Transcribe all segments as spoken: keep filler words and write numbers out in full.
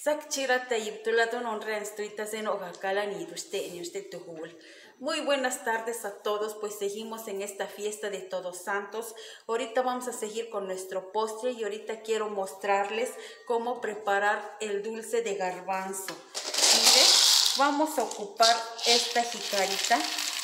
Sakchirata yiptulaton honrens tuitas en Ojacala ni usted ni usted tuhul. Muy buenas tardes a todos, pues seguimos en esta fiesta de Todos Santos. Ahorita vamos a seguir con nuestro postre y ahorita quiero mostrarles cómo preparar el dulce de garbanzo. Miren, vamos a ocupar esta jicarita.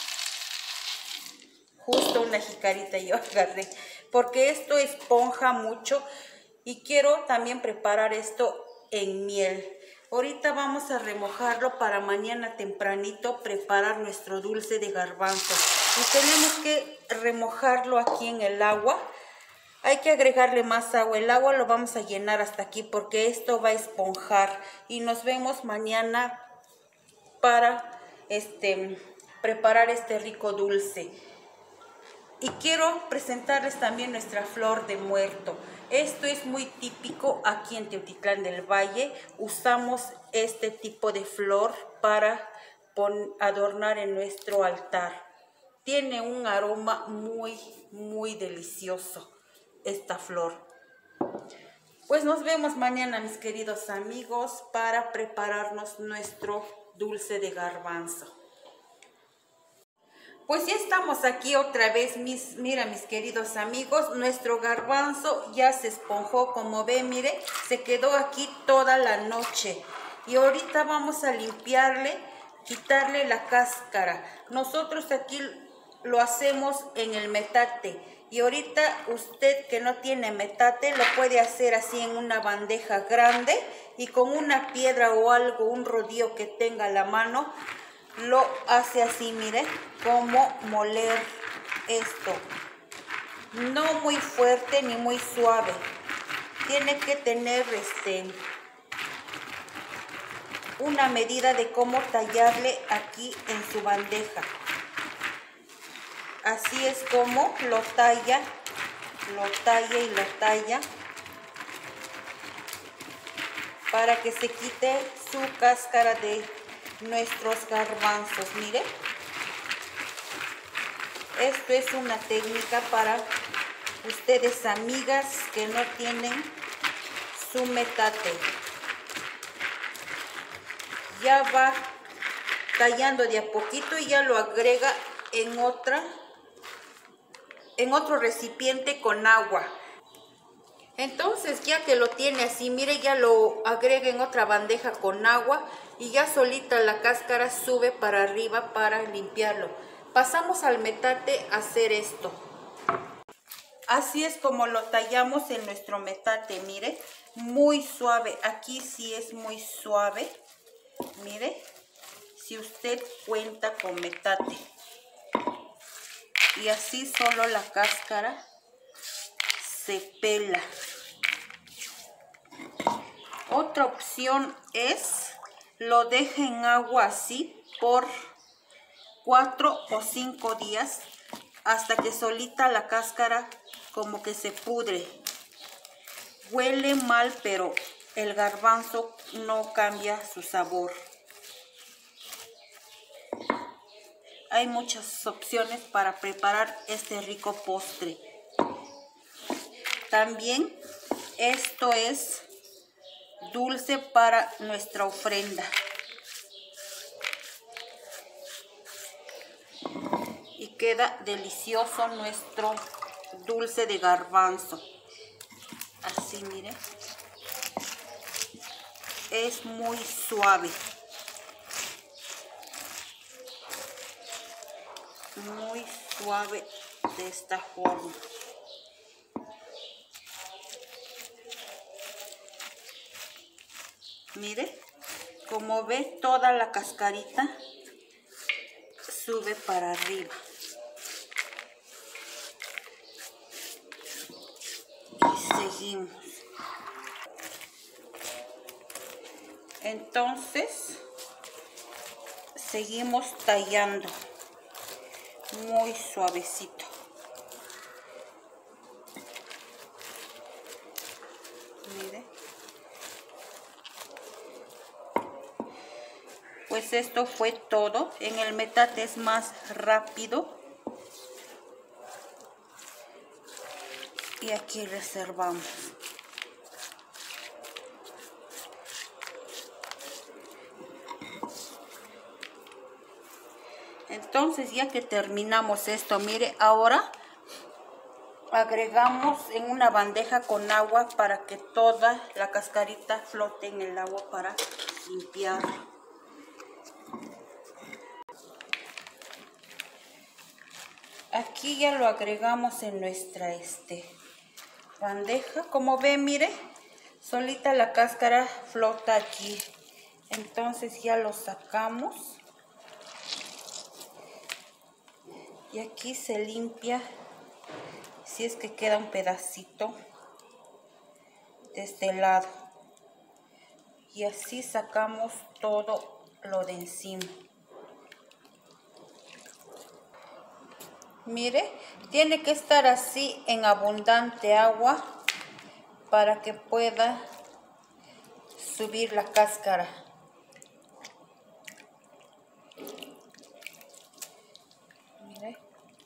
Justo una jicarita yo agarré, porque esto esponja mucho y quiero también preparar esto en miel. Ahorita vamos a remojarlo para mañana tempranito preparar nuestro dulce de garbanzo. Y tenemos que remojarlo aquí en el agua. Hay que agregarle más agua. El agua lo vamos a llenar hasta aquí porque esto va a esponjar. Y nos vemos mañana para este, preparar este rico dulce. Y quiero presentarles también nuestra flor de muerto. Esto es muy típico aquí en Teotitlán del Valle. Usamos este tipo de flor para adornar en nuestro altar. Tiene un aroma muy, muy delicioso esta flor. Pues nos vemos mañana, mis queridos amigos, para prepararnos nuestro dulce de garbanzo. Pues ya estamos aquí otra vez, mis, mira mis queridos amigos, nuestro garbanzo ya se esponjó, como ven, mire, se quedó aquí toda la noche. Y ahorita vamos a limpiarle, quitarle la cáscara. Nosotros aquí lo hacemos en el metate. Y ahorita usted que no tiene metate, lo puede hacer así en una bandeja grande y con una piedra o algo, un rodillo que tenga a la mano, lo hace así, mire, como moler esto. No muy fuerte ni muy suave. Tiene que tener este una medida de cómo tallarle aquí en su bandeja. Así es como lo talla, lo talla y lo talla para que se quite su cáscara de nuestros garbanzos. Mire, esto es una técnica para ustedes, amigas, que no tienen su metate. Ya va tallando de a poquito y ya lo agrega en otra en otro recipiente con agua. Entonces, ya que lo tiene así, mire, ya lo agrega en otra bandeja con agua y ya solita la cáscara sube para arriba para limpiarlo. Pasamos al metate a hacer esto. Así es como lo tallamos en nuestro metate, mire, muy suave. Aquí sí es muy suave, mire, si usted cuenta con metate. Y así solo la cáscara se pela. Otra opción es lo deje en agua así por cuatro o cinco días hasta que solita la cáscara como que se pudre. Huele mal, pero el garbanzo no cambia su sabor. Hay muchas opciones para preparar este rico postre. También esto es dulce para nuestra ofrenda. Y queda delicioso nuestro dulce de garbanzo. Así, miren. Es muy suave. Muy suave de esta forma. Mire, como ve, toda la cascarita sube para arriba. Y seguimos. Entonces, seguimos tallando. Muy suavecito. Mire. Pues esto fue todo. En el metate es más rápido. Y aquí reservamos. Entonces ya que terminamos esto, mire, ahora agregamos en una bandeja con agua para que toda la cascarita flote en el agua para limpiar. Aquí ya lo agregamos en nuestra este, bandeja. Como ven, mire, solita la cáscara flota aquí. Entonces ya lo sacamos. Y aquí se limpia. Si es que queda un pedacito de este lado. Y así sacamos todo lo de encima. Mire, tiene que estar así en abundante agua para que pueda subir la cáscara. Mire.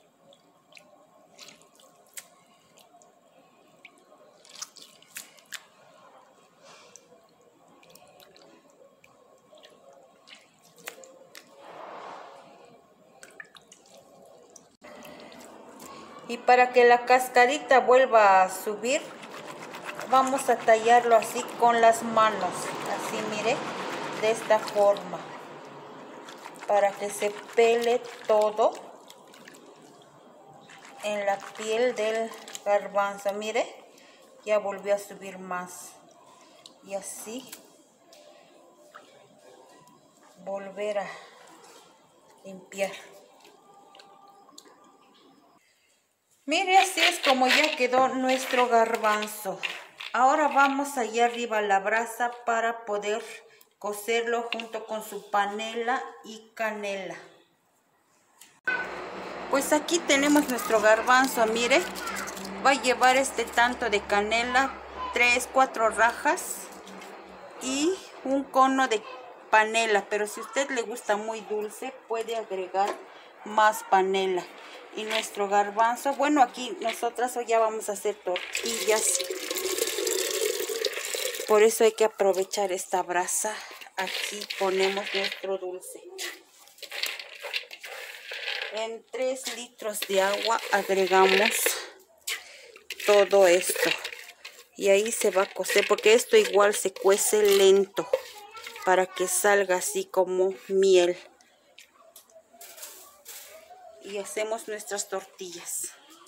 Y para que la cascarita vuelva a subir, vamos a tallarlo así con las manos. Así, mire, de esta forma. Para que se pele todo en la piel del garbanzo. Mire, ya volvió a subir más. Y así, volver a limpiar. Mire, así es como ya quedó nuestro garbanzo. Ahora vamos allá arriba a la brasa para poder cocerlo junto con su panela y canela. Pues aquí tenemos nuestro garbanzo, mire. Va a llevar este tanto de canela, tres, cuatro rajas y un cono de panela. Pero si a usted le gusta muy dulce, puede agregar más panela. Y nuestro garbanzo, bueno, aquí nosotras hoy ya vamos a hacer tortillas. Por eso hay que aprovechar esta brasa. Aquí ponemos nuestro dulce. En tres litros de agua agregamos todo esto. Y ahí se va a cocer, porque esto igual se cuece lento para que salga así como miel. Y hacemos nuestras tortillas.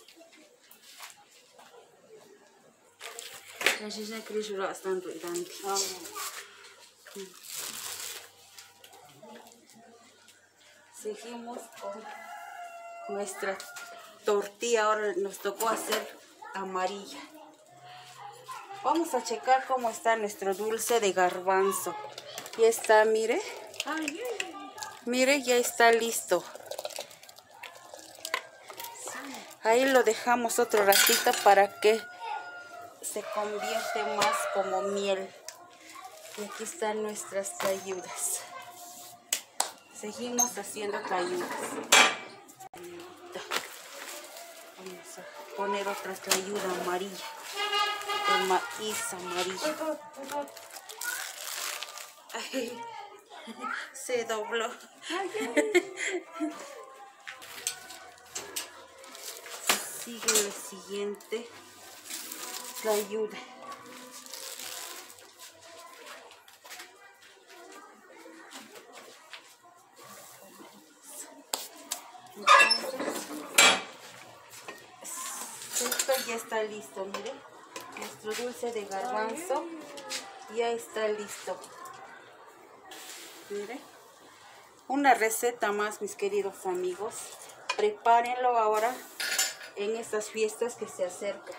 Seguimos con nuestra tortilla. Ahora nos tocó hacer amarilla. Vamos a checar cómo está nuestro dulce de garbanzo. Ya está, mire. Mire, ya está listo. Ahí lo dejamos otro ratito para que se convierte más como miel. Y aquí están nuestras clayudas. Seguimos haciendo clayudas. Vamos a poner otra clayuda amarilla. De maíz amarillo. Ay, se dobló. Sigue la siguiente clayuda. Esto ya está listo, mire. Nuestro dulce de garbanzo ya está listo. Mire. Una receta más, mis queridos amigos. Prepárenlo ahora en estas fiestas que se acercan.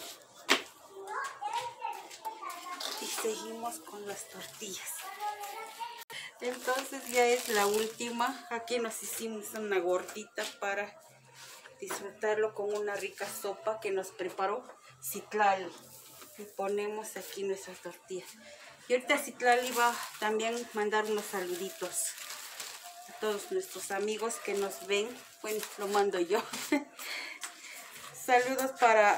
Y seguimos con las tortillas. Entonces ya es la última. Aquí nos hicimos una gordita para disfrutarlo con una rica sopa que nos preparó Citlali. Y ponemos aquí nuestras tortillas. Y ahorita Citlali va también a mandar unos saluditos a todos nuestros amigos que nos ven. Bueno, lo mando yo. Saludos para...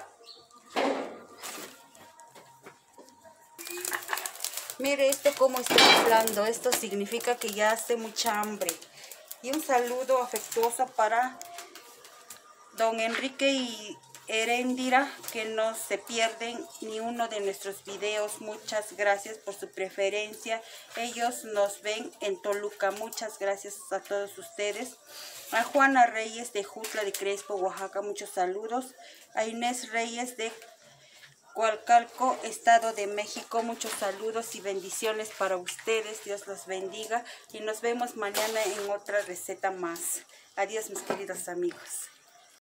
Mire esto cómo está inflando. Esto significa que ya hace mucha hambre. Y un saludo afectuoso para don Enrique y Erendira, que no se pierden ni uno de nuestros videos. Muchas gracias por su preferencia. Ellos nos ven en Toluca. Muchas gracias a todos ustedes. A Juana Reyes de Jutla de Crespo, Oaxaca, muchos saludos. A Inés Reyes de Coacalco, Estado de México, muchos saludos y bendiciones para ustedes. Dios los bendiga y nos vemos mañana en otra receta más. Adiós, mis queridos amigos.